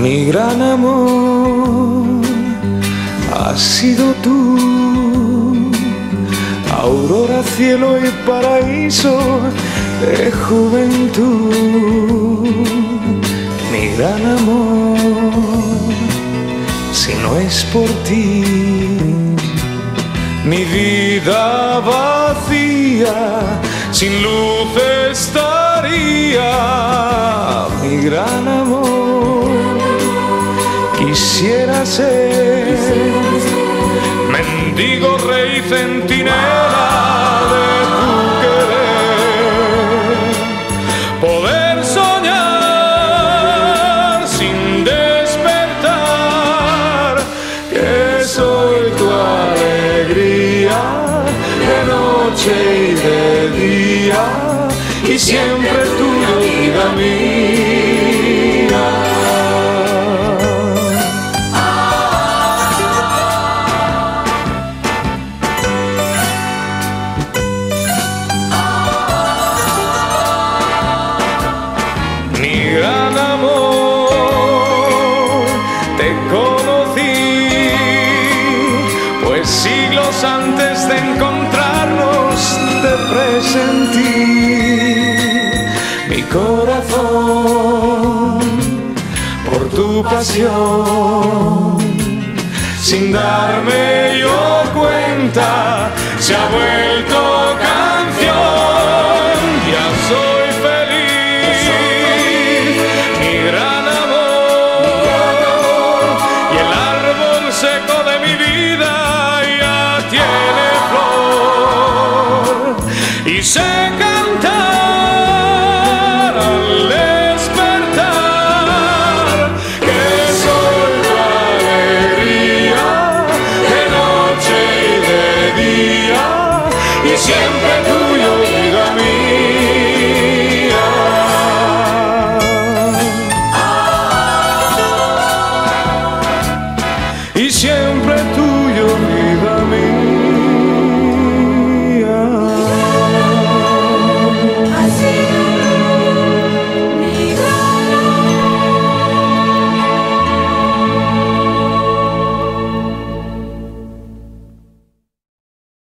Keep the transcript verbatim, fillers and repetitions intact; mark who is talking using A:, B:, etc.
A: Mi gran amor has sido tú, aurora, cielo y paraíso de juventud. Mi gran amor, si no es por ti, mi vida vacía, sin luz estaría. Mi gran amor, quisiera ser mendigo, rey, centinela de tu querer, poder soñar sin despertar, que soy tu alegría de noche y de día, y siempre tuyo, vida mía. Mi gran amor, te conocí, pues siglos antes de encontrarnos te presentí. Mi corazón, por tu pasión, sin darme yo cuenta, se ha vuelto canción. Ya soy feliz, mi gran amor, y el árbol seco de mi vida ya tiene flor, y sé cantar al despertar, que soy tu alegría de noche y de día, y siempre